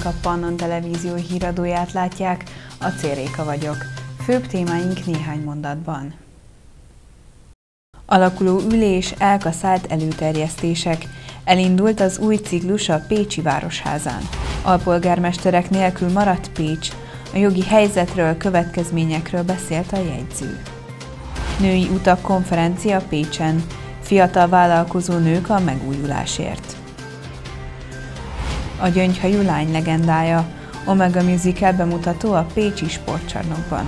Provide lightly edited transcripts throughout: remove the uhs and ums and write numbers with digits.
Önök a Pannon Televízió híradóját látják, Acél Réka vagyok. Főbb témáink néhány mondatban. Alakuló ülés, elkaszált előterjesztések. Elindult az új ciklus a Pécsi Városházán. Alpolgármesterek nélkül maradt Pécs. A jogi helyzetről, következményekről beszélt a jegyző. Női utak konferencia Pécsen. Fiatal vállalkozó nők a megújulásért. A gyöngyhajú lány legendája. Omega Musical bemutató a Pécsi Sportcsarnokban.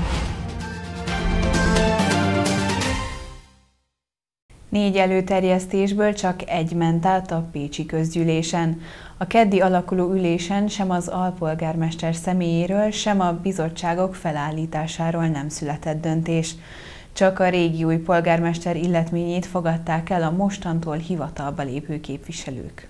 4 előterjesztésből csak egy ment át a pécsi közgyűlésen. A keddi alakuló ülésen sem az alpolgármester személyéről, sem a bizottságok felállításáról nem született döntés. Csak a régi új polgármester illetményét fogadták el a mostantól hivatalba lépő képviselők.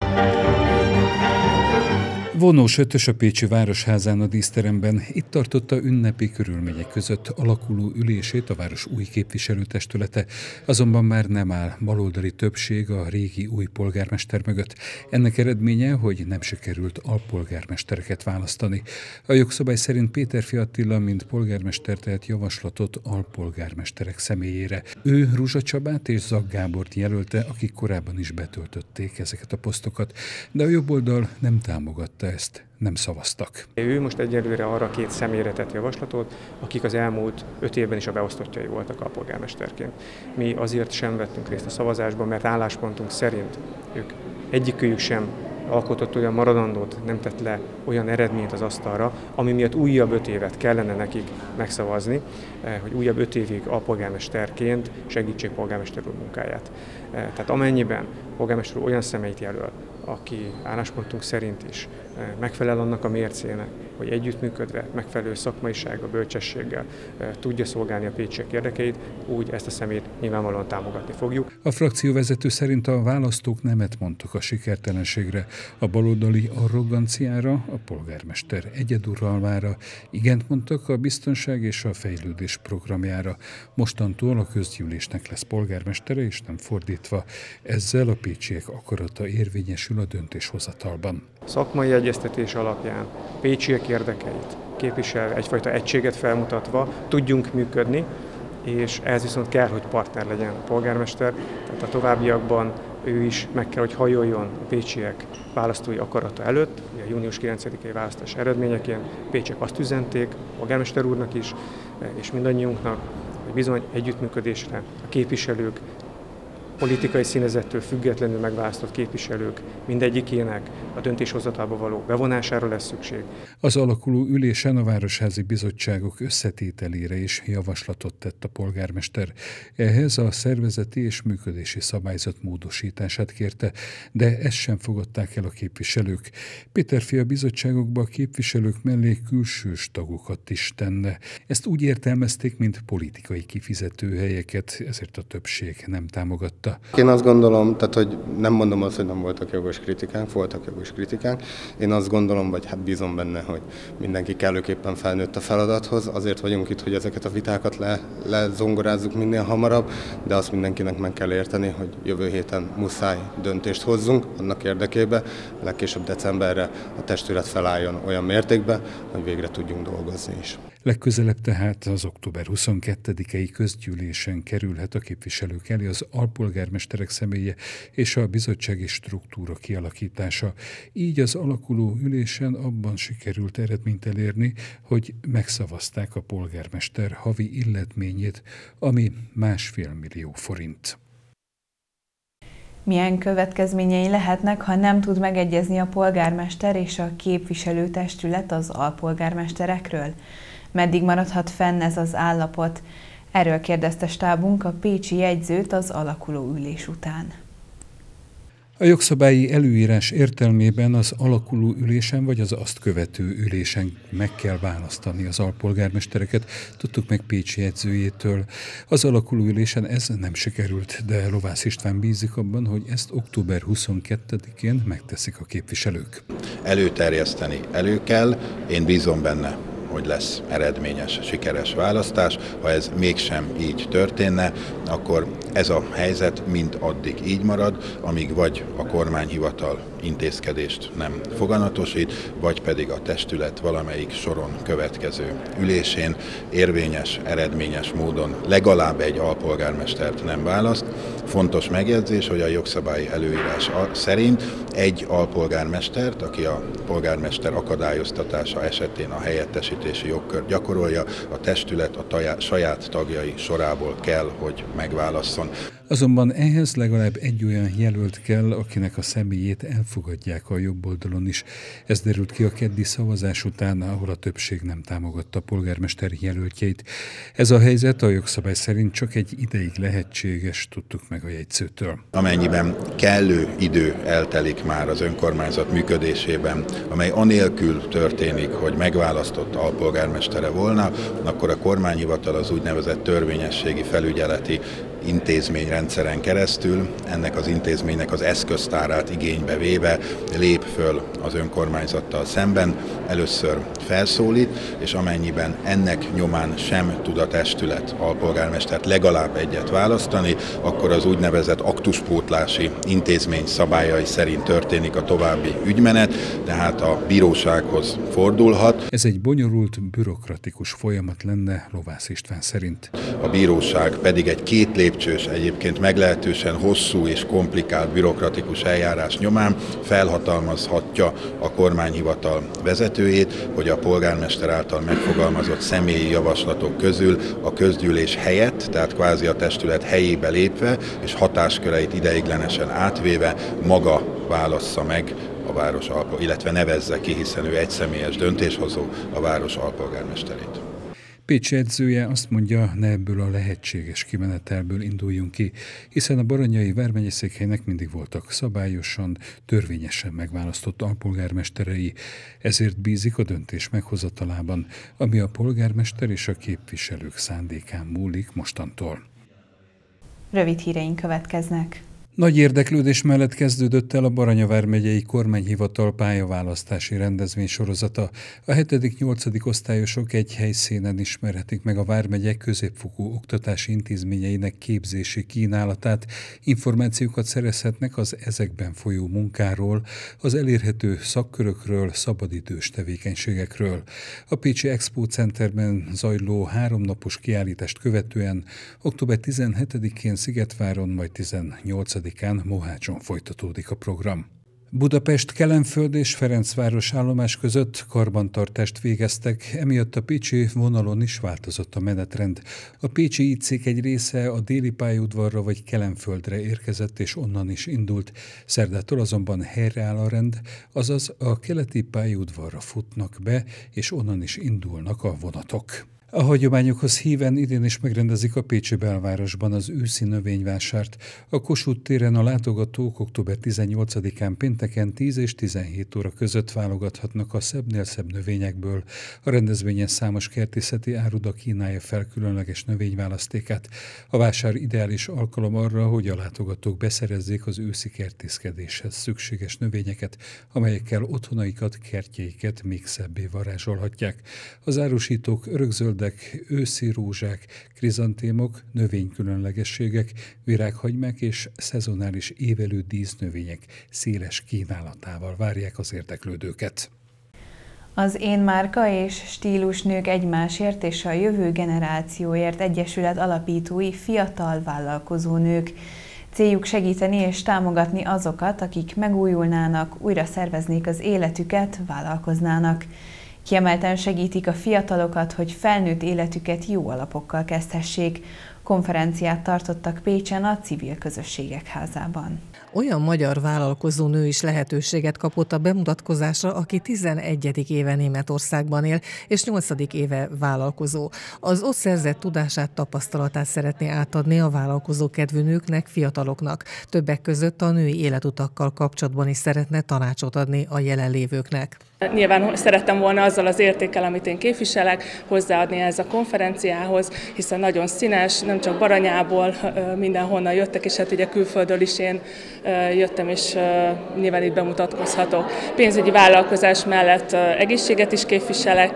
Vonós Ötös a Pécsi Városházán a díszteremben itt tartotta ünnepi körülmények között alakuló ülését a város új képviselőtestülete, azonban már nem áll baloldali többség a régi új polgármester mögött. Ennek eredménye, hogy nem sikerült alpolgármestereket választani. A jogszabály szerint Péterfi Attila, mint polgármester tehet javaslatot alpolgármesterek személyére. Ő Ruzsa Csabát és Zak Gábort jelölte, akik korábban is betöltötték ezeket a posztokat, de a jobboldal nem támogatta ezt, nem szavaztak. Ő most egyelőre arra 2 személyre tett javaslatot, akik az elmúlt 5 évben is a beosztottjai voltak alpolgármesterként. Mi azért sem vettünk részt a szavazásban, mert álláspontunk szerint ők egyikőjük sem alkotott olyan maradandót, nem tett le olyan eredményt az asztalra, ami miatt újabb 5 évet kellene nekik megszavazni, hogy újabb 5 évig alpolgármesterként segítsék polgármester úr munkáját. Tehát amennyiben polgármester úr olyan személyt jelöl, aki álláspontunk szerint is megfelel annak a mércének, hogy együttműködve, megfelelő szakmaisággal, bölcsességgel tudja szolgálni a pécsiek érdekeit, úgy ezt a személyt nyilvánvalóan támogatni fogjuk. A frakcióvezető szerint a választók nemet mondtak a sikertelenségre, a baloldali arroganciára, a polgármester egyeduralmára, igent mondtak a biztonság és a fejlődés programjára. Mostantól a közgyűlésnek lesz polgármestere, és nem fordítva. Ezzel a pécsiek akarata érvényesül a döntéshozatalban. Szakmai egyeztetés alapján pécsiek érdekeit képviselve, egyfajta egységet felmutatva tudjunk működni, és ehhez viszont kell, hogy partner legyen a polgármester, tehát a továbbiakban ő is meg kell, hogy hajoljon a pécsiek választói akarata előtt. A június 9-i választás eredményeként pécsiek azt üzenték a polgármester úrnak is, és mindannyiunknak, hogy bizony együttműködésre a képviselők, politikai színezettől függetlenül megválasztott képviselők mindegyikének a döntéshozatalba való bevonására lesz szükség. Az alakuló ülésen a városházi bizottságok összetételére is javaslatot tett a polgármester. Ehhez a szervezeti és működési szabályzat módosítását kérte, de ezt sem fogadták el a képviselők. Péterfi a bizottságokba a képviselők mellé külsős tagokat is tenne. Ezt úgy értelmezték, mint politikai kifizetőhelyeket, ezért a többség nem támogatta. Én azt gondolom, tehát hogy nem mondom azt, hogy nem voltak jogos kritikánk, voltak jogos kritikánk. Én azt gondolom, vagy hát bízom benne, hogy mindenki kellőképpen felnőtt a feladathoz. Azért vagyunk itt, hogy ezeket a vitákat lezongorázzuk minél hamarabb, de azt mindenkinek meg kell érteni, hogy jövő héten muszáj döntést hozzunk annak érdekében, legkésőbb decemberre a testület felálljon olyan mértékben, hogy végre tudjunk dolgozni is. Legközelebb tehát az október 22-i közgyűlésen kerülhet a képviselők elé az alpolgármesterek személye és a bizottsági struktúra kialakítása. Így az alakuló ülésen abban sikerült eredményt elérni, hogy megszavazták a polgármester havi illetményét, ami 1,5 millió forint. Milyen következményei lehetnek, ha nem tud megegyezni a polgármester és a képviselőtestület az alpolgármesterekről? Meddig maradhat fenn ez az állapot? Erről kérdezte stábunk a pécsi jegyzőt az alakuló ülés után. A jogszabályi előírás értelmében az alakuló ülésen vagy az azt követő ülésen meg kell választani az alpolgármestereket, tudtuk meg pécsi jegyzőjétől. Az alakuló ülésen ez nem sikerült, de Lovász István bízik abban, hogy ezt október 22-én megteszik a képviselők. Előterjeszteni elő kell, én bízom benne, hogy lesz eredményes, sikeres választás. Ha ez mégsem így történne, akkor ez a helyzet mind addig így marad, amíg vagy a kormányhivatal intézkedést nem foganatosít, vagy pedig a testület valamelyik soron következő ülésén érvényes, eredményes módon legalább egy alpolgármestert nem választ. Fontos megjegyzés, hogy a jogszabályi előírás szerint egy alpolgármestert, aki a polgármester akadályoztatása esetén a helyettesítési jogkört gyakorolja, a testület a saját tagjai sorából kell, hogy megválasszon. Azonban ehhez legalább egy olyan jelölt kell, akinek a személyét elfogadják a jobb oldalon is. Ez derült ki a keddi szavazás után, ahol a többség nem támogatta a polgármester jelöltjeit. Ez a helyzet a jogszabály szerint csak egy ideig lehetséges, tudtuk meg a jegyzőtől. Amennyiben kellő idő eltelik már az önkormányzat működésében, amely anélkül történik, hogy megválasztott alpolgármestere volna, akkor a kormányhivatal az úgynevezett törvényességi felügyeleti intézményrendszeren keresztül ennek az intézménynek az eszköztárát igénybe véve lép föl az önkormányzattal szemben, először felszólít, és amennyiben ennek nyomán sem tud a testület alpolgármestert legalább egyet választani, akkor az úgynevezett aktuspótlási intézmény szabályai szerint történik a további ügymenet, tehát a bírósághoz fordulhat. Ez egy bonyolult, bürokratikus folyamat lenne Lovász István szerint. A bíróság pedig egy két lépcsős, egyébként meglehetősen hosszú és komplikált bürokratikus eljárás nyomán felhatalmazhatja a kormányhivatal vezetőjét, hogy a polgármester által megfogalmazott személyi javaslatok közül a közgyűlés helyett, tehát kvázi a testület helyébe lépve és hatásköreit ideiglenesen átvéve maga válassza meg a város illetve nevezze ki, hiszen ő egyszemélyes döntéshozó, a város alpolgármesterét. Pécs edzője azt mondja, ne ebből a lehetséges kimenetelből induljunk ki, hiszen a baranyai vármegyeszékhelynek mindig voltak szabályosan, törvényesen megválasztott alpolgármesterei, ezért bízik a döntés meghozatalában, ami a polgármester és a képviselők szándékán múlik mostantól. Rövid híreink következnek. Nagy érdeklődés mellett kezdődött el a Baranya vármegyei kormányhivatal pályaválasztási rendezvény sorozata. A 7.-8. osztályosok egy helyszínen ismerhetik meg a vármegye középfokú oktatási intézményeinek képzési kínálatát, információkat szerezhetnek az ezekben folyó munkáról, az elérhető szakkörökről, szabadidős tevékenységekről. A Pécsi Expo Centerben zajló 3 napos kiállítást követően október 17-én Szigetváron, majd 18-án Mohácson folytatódik a program. Budapest, Kelenföld és Ferencváros állomás között karbantartást végeztek, emiatt a pécsi vonalon is változott a menetrend. A pécsi IC egy része a déli pályaudvarra vagy Kelenföldre érkezett és onnan is indult. Szerdától azonban helyreáll a rend, azaz a keleti pályaudvarra futnak be és onnan is indulnak a vonatok. A hagyományokhoz híven idén is megrendezik a pécsi belvárosban az őszi növényvásárt. A Kossuth téren a látogatók október 18-án pénteken 10 és 17 óra között válogathatnak a szebbnél szebb növényekből. A rendezvényen számos kertészeti áruda kínálja fel különleges növényválasztékát. A vásár ideális alkalom arra, hogy a látogatók beszerezzék az őszi kertészkedéshez szükséges növényeket, amelyekkel otthonaikat, kertjeiket még szebbé varázsolhatják. Az árusítók örökzöld, őszi rózsák, krizantémok, növénykülönlegességek, virághagymák és szezonális évelő dísznövények széles kínálatával várják az érdeklődőket. Az Én Márka és Stílusnők Egymásért és a Jövő Generációért Egyesület alapítói fiatal vállalkozó nők. Céljuk segíteni és támogatni azokat, akik megújulnának, újra szerveznék az életüket, vállalkoznának. Kiemelten segítik a fiatalokat, hogy felnőtt életüket jó alapokkal kezdhessék. Konferenciát tartottak Pécsen a Civil Közösségek Házában. Olyan magyar vállalkozó nő is lehetőséget kapott a bemutatkozásra, aki 11. éve Németországban él, és 8. éve vállalkozó. Az ott szerzett tudását, tapasztalatát szeretné átadni a vállalkozó kedvű nőknek, fiataloknak. Többek között a női életutakkal kapcsolatban is szeretne tanácsot adni a jelenlévőknek. Nyilván szerettem volna azzal az értékkel, amit én képviselek, hozzáadni ehhez a konferenciához, hiszen nagyon színes, nem nem csak Baranyából, mindenhonnan jöttek, és hát ugye külföldről is én jöttem, és nyilván itt bemutatkozhatok. Pénzügyi vállalkozás mellett egészséget is képviselek,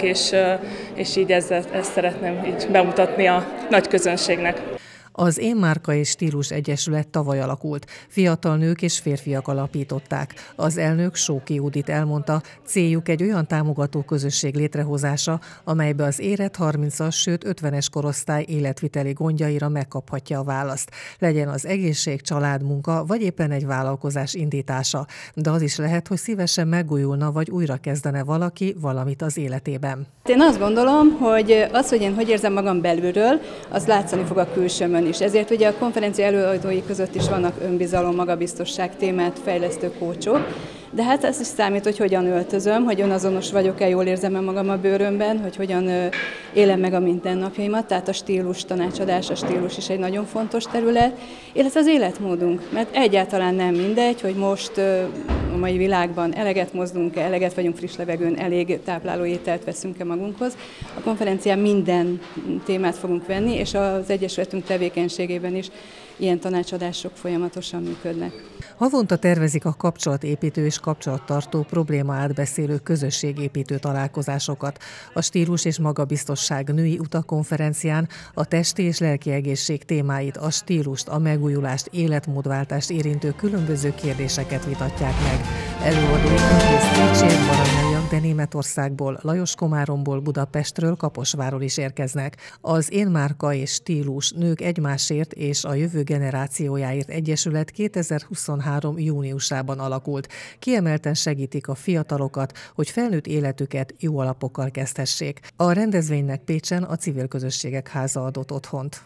és így ezt szeretném így bemutatni a nagy közönségnek. Az Én Márka és Stílus Egyesület tavaly alakult. Fiatal nők és férfiak alapították. Az elnök Sóki Judit elmondta, céljuk egy olyan támogató közösség létrehozása, amelybe az érett 30-as, sőt 50-es korosztály életviteli gondjaira megkaphatja a választ. Legyen az egészség, családmunka, vagy éppen egy vállalkozás indítása. De az is lehet, hogy szívesen megújulna, vagy újra kezdene valaki valamit az életében. Én azt gondolom, hogy az, hogy én hogy érzem magam belülről, az látszani fog a külsőmön is. Ezért ugye a konferencia előadói között is vannak önbizalom, magabiztosság témát fejlesztő kócsok, de hát ez is számít, hogy hogyan öltözöm, hogy önazonos vagyok-e, jól érzem magam a bőrömben, hogy hogyan élem meg a mindennapjaimat, tehát a stílus tanácsadás, a stílus is egy nagyon fontos terület, illetve az életmódunk, mert egyáltalán nem mindegy, hogy most a mai világban eleget mozdulunk-e, eleget vagyunk friss levegőn, elég tápláló ételt veszünk-e magunkhoz. A konferencián minden témát fogunk venni, és az Egyesületünk tevékenységében is ilyen tanácsadások folyamatosan működnek. Havonta tervezik a kapcsolatépítő és kapcsolattartó probléma átbeszélő közösségépítő találkozásokat. A stílus és magabiztosság női utakonferencián a testi és lelki egészség témáit, a stílust, a megújulást, életmódváltást érintő különböző kérdéseket vitatják meg. Előadói Andrész Pécsér, baranyaiak, de Németországból, Lajos Komáromból, Budapestről, Kaposvárról is érkeznek. Az Én Márka és Stílus Nők Egymásért és a Jövő Generációjáért Egyesület 2023. júniusában alakult. Kiemelten segítik a fiatalokat, hogy felnőtt életüket jó alapokkal kezdhessék. A rendezvénynek Pécsen a Civil Közösségek Háza adott otthont.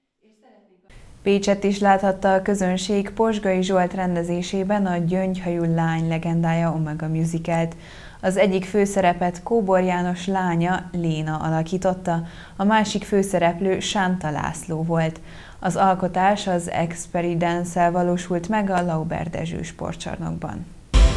Pécset is láthatta a közönség Posgai Zsolt rendezésében a Gyöngyhajú lány legendája Omega musicalt. Az egyik főszerepet Kóbor János lánya, Léna alakította, a másik főszereplő Sánta László volt. Az alkotás az Experience-el valósult meg a Lauber Dezső sportcsarnokban.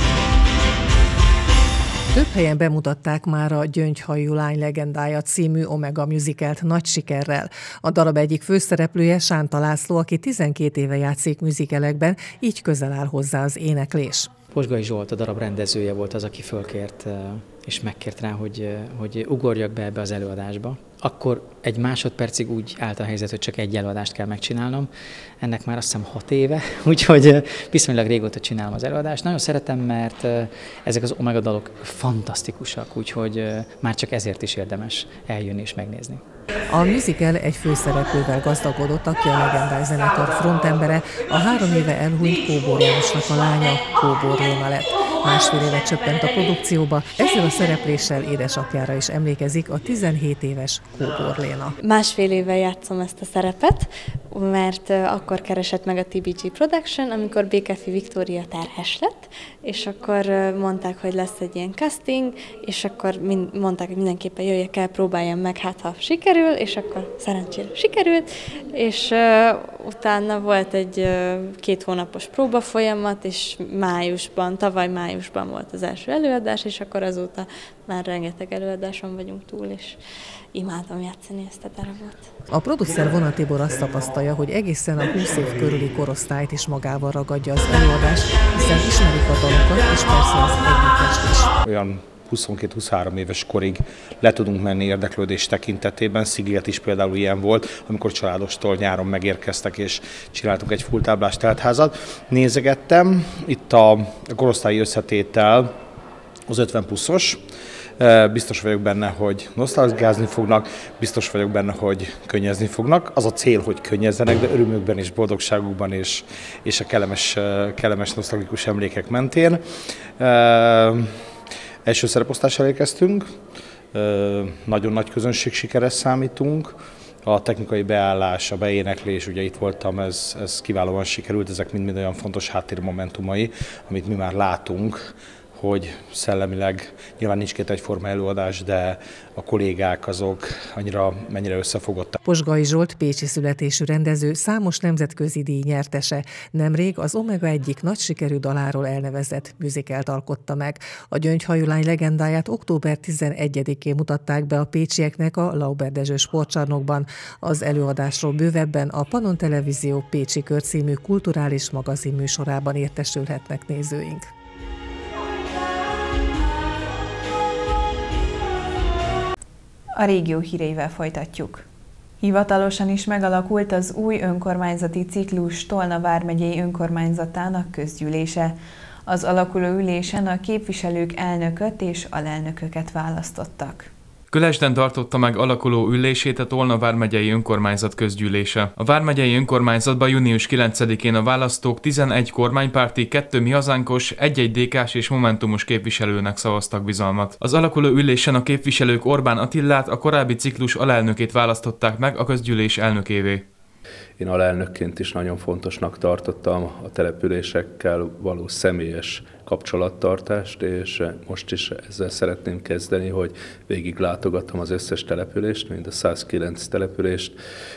Több helyen bemutatták már a Gyöngyhajú lány legendája című Omega musicalt nagy sikerrel. A darab egyik főszereplője Sánta László, aki 12 éve játszik musicalekben, így közel áll hozzá az éneklés. Posgai Zsolt, a darab rendezője volt az, aki fölkért és megkért rá, hogy ugorjak be ebbe az előadásba. Akkor egy másodpercig úgy állt a helyzet, hogy csak egy előadást kell megcsinálnom. Ennek már azt hiszem 6 éve, úgyhogy viszonylag régóta csinálom az előadást. Nagyon szeretem, mert ezek az Omega dalok fantasztikusak, úgyhogy már csak ezért is érdemes eljönni és megnézni. A musical egy főszereplővel gazdagodott, aki a legendás zenekar frontembere, a 3 éve elhunyt Kóbor Jánosnak a lánya, Kóbor Léna lett. Másfél éve csöppent a produkcióba, ezzel a szerepléssel édesapjára is emlékezik a 17 éves Kóbor Léna. Másfél éve játszom ezt a szerepet, mert akkor keresett meg a TBG Production, amikor Békefi Viktória terhes lett, és akkor mondták, hogy lesz egy ilyen casting, és akkor mondták, hogy mindenképpen jöjjek el, próbáljam meg, hát ha sikerül, és akkor szerencsére sikerült, és utána volt egy 2 hónapos próbafolyamat, és tavaly májusban volt az első előadás, és akkor azóta már rengeteg előadáson vagyunk túl, és imádom játszani ezt a darabot. A producer Vona Tibor azt tapasztalja, hogy egészen a 20 év körüli korosztályt is magával ragadja az előadás, hiszen ismerik a dalokat, és persze az együttest is. Olyan 22-23 éves korig le tudunk menni érdeklődés tekintetében. Sziget is például ilyen volt, amikor családostól nyáron megérkeztek, és csináltunk egy fulltáblás teltházat. Nézegettem, itt a korosztályi összetétel az 50 pluszos. Biztos vagyok benne, hogy nosztalgiázni fognak, biztos vagyok benne, hogy könnyezni fognak. Az a cél, hogy könnyezzenek, de örömükben és boldogságukban és a kellemes nosztalgikus emlékek mentén. Első szereposztással érkeztünk, nagyon nagy közönség sikeres számítunk. A technikai beállás, a beéneklés, ugye itt voltam, ez kiválóan sikerült, ezek mind olyan fontos háttérmomentumai, amit mi már látunk, hogy szellemileg nyilván nincs két egyforma előadás, de a kollégák azok mennyire összefogottak. Posgai Zsolt pécsi születésű rendező, számos nemzetközi díj nyertese. Nemrég az Omega egyik nagy sikerű daláról elnevezett musicalt alkotta meg. A Gyöngyhajú lány legendáját október 11-én mutatták be a pécsieknek a Lauber Dezső sportcsarnokban. Az előadásról bővebben a Pannon Televízió Pécsi Kör című kulturális magazin műsorában értesülhetnek nézőink. A régió híreivel folytatjuk. Hivatalosan is megalakult az új önkormányzati ciklus Tolna vármegyei önkormányzatának közgyűlése. Az alakuló ülésen a képviselők elnököt és alelnököket választottak. Külesden tartotta meg alakuló ülését a Tolna vármegyei önkormányzat közgyűlése. A vármegyei önkormányzatban június 9-én a választók 11 kormánypárti, 2 mi hazánkos, 1 DK-s és momentumos képviselőnek szavaztak bizalmat. Az alakuló ülésen a képviselők Orbán Attillát, a korábbi ciklus alelnökét választották meg a közgyűlés elnökévé. Én alelnökként is nagyon fontosnak tartottam a településekkel való személyes kapcsolattartást, és most is ezzel szeretném kezdeni, hogy végiglátogattam az összes települést, mind a 109 települést.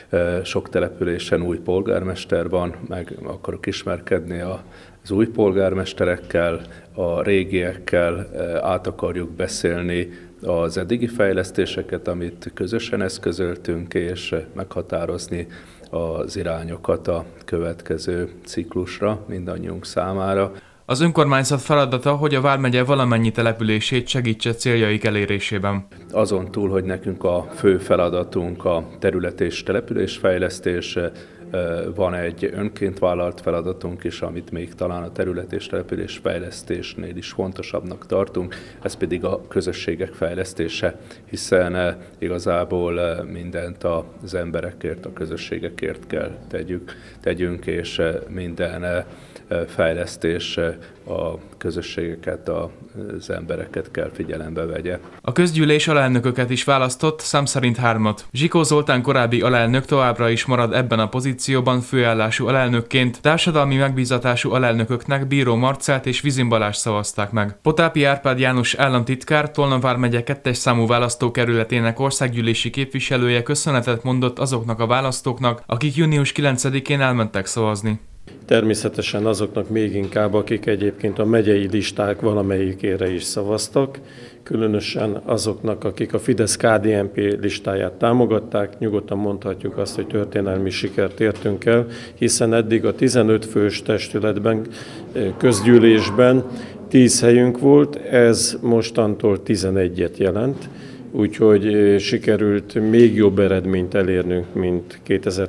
Sok településen új polgármester van, meg akarok ismerkedni az új polgármesterekkel, a régiekkel, át akarjuk beszélni az eddigi fejlesztéseket, amit közösen eszközöltünk, és meghatározni az irányokat a következő ciklusra mindannyiunk számára. Az önkormányzat feladata, hogy a vármegye valamennyi települését segítse céljaik elérésében. Azon túl, hogy nekünk a fő feladatunk a terület és településfejlesztés, van egy önként vállalt feladatunk is, amit még talán a terület és településfejlesztésnél is fontosabbnak tartunk, ez pedig a közösségek fejlesztése, hiszen igazából mindent az emberekért, a közösségekért kell tegyünk, és minden fejlesztés a közösségeket, az embereket kell figyelembe vegye. A közgyűlés alelnököket is választott, szám szerint 3. Zsikó Zoltán korábbi alelnök továbbra is marad ebben a pozícióban főállású alelnökként, társadalmi megbízatású alelnököknek Bíró Marcelt és Vizin Balást szavazták meg. Potápi Árpád János államtitkár, Tolna vármegye 2. számú választókerületének országgyűlési képviselője köszönetet mondott azoknak a választóknak, akik június 9-én elmentek szavazni. Természetesen azoknak még inkább, akik egyébként a megyei listák valamelyikére is szavaztak, különösen azoknak, akik a Fidesz-KDNP listáját támogatták, nyugodtan mondhatjuk azt, hogy történelmi sikert értünk el, hiszen eddig a 15 fős testületben, közgyűlésben 10 helyünk volt, ez mostantól 11-et jelent, úgyhogy sikerült még jobb eredményt elérnünk, mint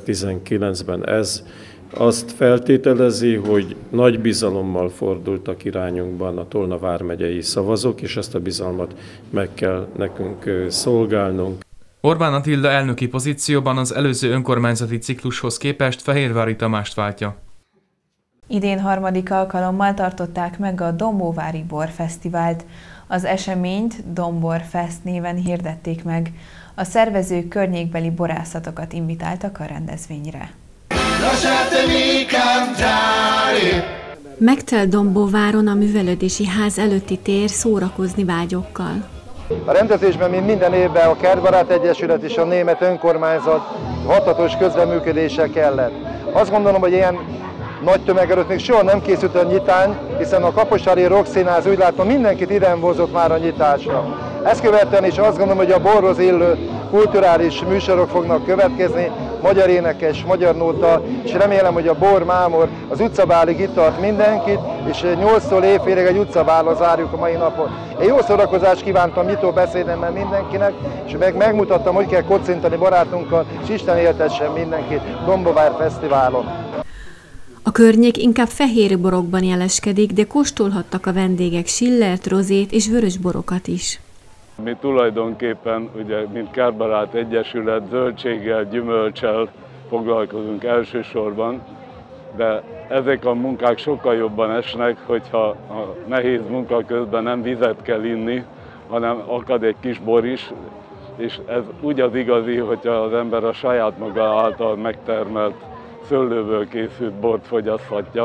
2019-ben ez. Azt feltételezi, hogy nagy bizalommal fordultak irányunkban a Tolna vármegyei szavazók, és ezt a bizalmat meg kell nekünk szolgálnunk. Orbán Attila elnöki pozícióban az előző önkormányzati ciklushoz képest Fehérvári Tamást váltja. Idén 3. alkalommal tartották meg a Dombóvári Borfesztivált. Az eseményt Domborfest néven hirdették meg. A szervezők környékbeli borászatokat invitáltak a rendezvényre. Megtelt Dombóváron a művelődési ház előtti tér szórakozni vágyókkal. A rendezésben, mint minden évben, a Kertbarát Egyesület és a német önkormányzat hatatos közreműködése kellett. Azt gondolom, hogy ilyen nagy tömeg előtt még soha nem készült a nyitány, hiszen a Kaposvári Rokszínház úgy látom mindenkit idehozott már a nyitásra. Ezt követően is azt gondolom, hogy a borhoz illő kulturális műsorok fognak következni, magyar énekes, magyar nóta, és remélem, hogy a bor, mámor az utcabálig itt tart mindenkit, és 8-tól éjfélig egy utcabállal zárjuk a mai napot. Én jó szórakozást kívántam nyitó beszédemmel mindenkinek, és megmutattam, hogy kell kocintani barátunkkal, és Isten éltessen mindenkit Dombóvár Fesztiválon. A környék inkább fehér borokban jeleskedik, de kóstolhattak a vendégek Schillert, rozét és vörös borokat is. Mi tulajdonképpen, ugye, mint Kertbarát Egyesület, zöldséggel, gyümölccsel foglalkozunk elsősorban, de ezek a munkák sokkal jobban esnek, hogyha a nehéz munka közben nem vizet kell inni, hanem akad egy kis bor is, és ez úgy az igazi, hogyha az ember a saját maga által megtermelt szőlőből készült bort fogyaszthatja,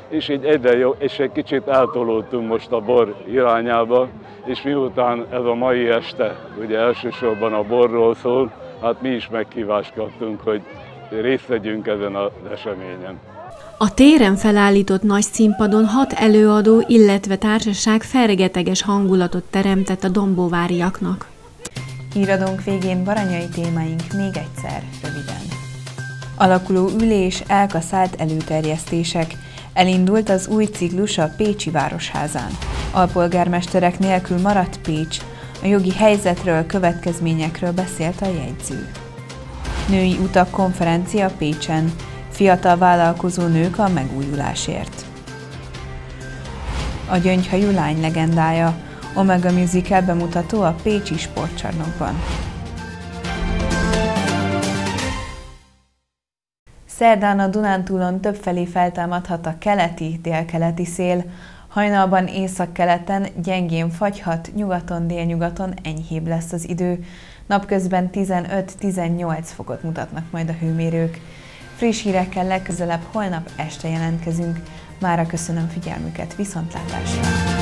és így egyre jó, és egy kicsit eltolódtunk most a bor irányába, és miután ez a mai este ugye elsősorban a borról szól, hát mi is meghívást kaptunk, hogy részt vegyünk ezen az eseményen. A téren felállított nagy színpadon 6 előadó, illetve társaság fergeteges hangulatot teremtett a dombóváriaknak. Híradónk végén baranyai témáink még egyszer, röviden. Alakuló ülés, elkaszált előterjesztések. Elindult az új ciklus a Pécsi Városházán. Alpolgármesterek nélkül maradt Pécs. A jogi helyzetről, következményekről beszélt a jegyző. Női utak konferencia Pécsen. Fiatal vállalkozó nők a megújulásért. A gyöngyhajú lány legendája. Omega Musical bemutató a Pécsi Sportcsarnokban. Szerdán a Dunántúlon többfelé feltámadhat a keleti-délkeleti szél. Hajnalban északkeleten gyengén fagyhat, nyugaton, délnyugaton enyhébb lesz az idő. Napközben 15-18 fokot mutatnak majd a hőmérők. Friss hírekkel legközelebb holnap este jelentkezünk. Mára köszönöm figyelmüket, viszontlátásra!